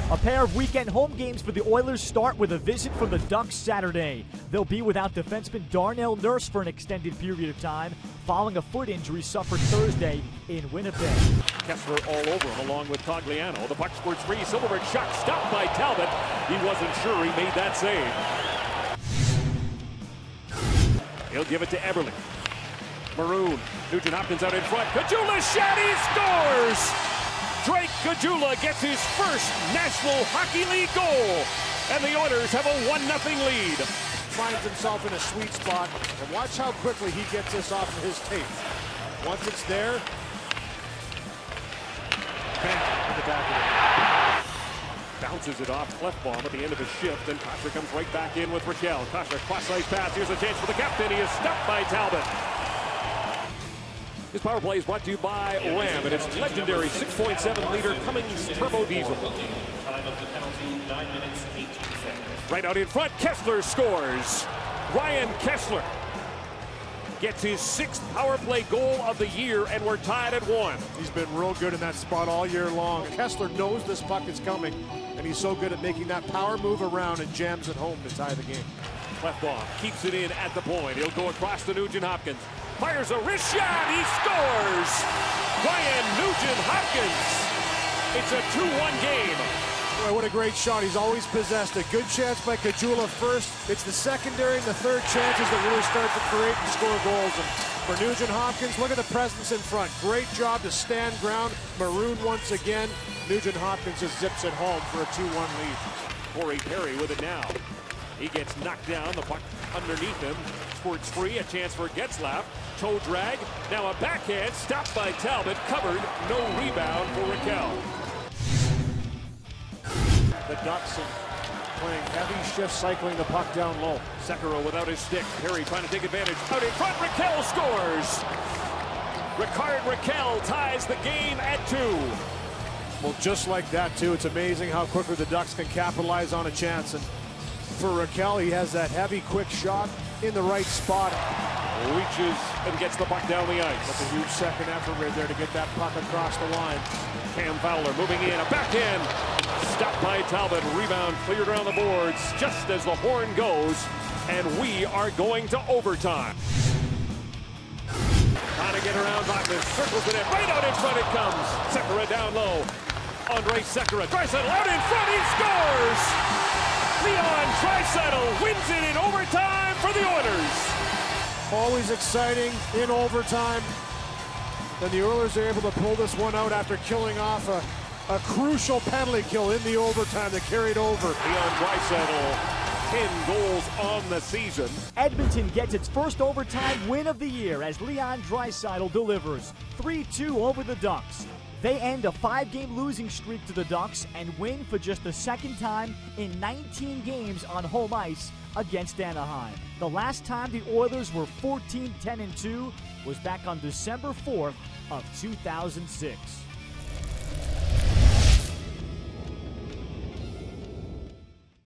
A pair of weekend home games for the Oilers start with a visit from the Ducks Saturday. They'll be without defenseman Darnell Nurse for an extended period of time, following a foot injury suffered Thursday in Winnipeg. Kessler all over him along with Cogliano. The puck squirts free. Silverberg shot stopped by Talbot. He wasn't sure he made that save. He'll give it to Eberle. Maroon. Nugent Hopkins out in front. Caggiula shot. He scores! Drake Caggiula gets his first National Hockey League goal. And the Oilers have a 1-0 lead. Finds himself in a sweet spot. And watch how quickly he gets this off of his tape. Once it's there, bang, in the back of it. Bounces it off Clefbaum at the end of his shift, and Kachar comes right back in with Raquel. Kachar cross-ice pass. Here's a chance for the captain. He is stopped by Talbot. This power play is brought to you by Ram and its legendary 6.7-liter Cummins Turbo Diesel. Right out in front, Kessler scores. Ryan Kessler gets his 6th power play goal of the year, and we're tied at 1. He's been real good in that spot all year long. Kessler knows this puck is coming, and he's so good at making that power move around and jams it home to tie the game. Clefbaum keeps it in at the point. He'll go across to Nugent Hopkins. Fires a wrist shot. He scores. Ryan Nugent Hopkins. It's a 2-1 game. Boy, what a great shot. He's always possessed. A good chance by Caggiula first. It's the secondary and the third chances that really start to create and score goals. And for Nugent Hopkins, look at the presence in front. Great job to stand ground. Maroon once again. Nugent Hopkins just zips it home for a 2-1 lead. Corey Perry with it now. He gets knocked down. The puck underneath him. Squirts free. A chance for Getzlaf. Toe drag. Now a backhand. Stopped by Talbot. Covered. No rebound for Raquel. The Ducks playing heavy shift, cycling the puck down low. Sekera without his stick. Perry trying to take advantage. Out in front. Raquel scores. Ricard Raquel ties the game at 2. Well, just like that, too. It's amazing how quickly the Ducks can capitalize on a chance. And for Raquel, he has that heavy, quick shot in the right spot. Reaches and gets the puck down the ice. That's a huge second effort right there to get that puck across the line. Cam Fowler moving in. A backhand. Stopped by Talbot. Rebound cleared around the boards just as the horn goes. And we are going to overtime. Trying to get around Bachman. Circles it in. Right out in front it comes. Sekera down low. Andre Sekera. Draisaitl out in front. He scores! Leon Draisaitl wins it in overtime for the Oilers. Always exciting in overtime. And the Oilers are able to pull this one out after killing off a crucial penalty kill in the overtime that carried over. Leon Draisaitl, 10 goals on the season. Edmonton gets its first overtime win of the year as Leon Draisaitl delivers 3-2 over the Ducks. They end a 5-game losing streak to the Ducks and win for just the second time in 19 games on home ice against Anaheim. The last time the Oilers were 14-10-2 was back on December 4th of 2006.